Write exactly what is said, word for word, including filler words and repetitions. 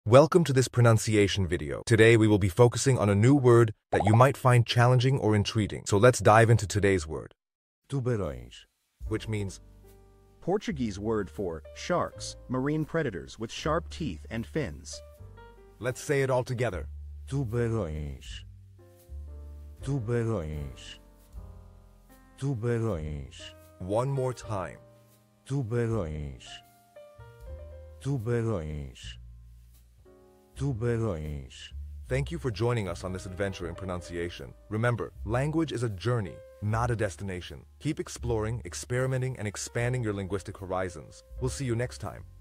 Welcome to this pronunciation video. Today we will be focusing on a new word that you might find challenging or intriguing. So let's dive into today's word, Tubarões. which means Portuguese word for sharks, marine predators with sharp teeth and fins. let's say it all together. Tubarões. Tubarões. Tubarões. One more time. Tubarões. Tubarões. Tubarões. Thank you for joining us on this adventure in pronunciation. Remember, language is a journey, not a destination. Keep exploring, experimenting, and expanding your linguistic horizons. We'll see you next time.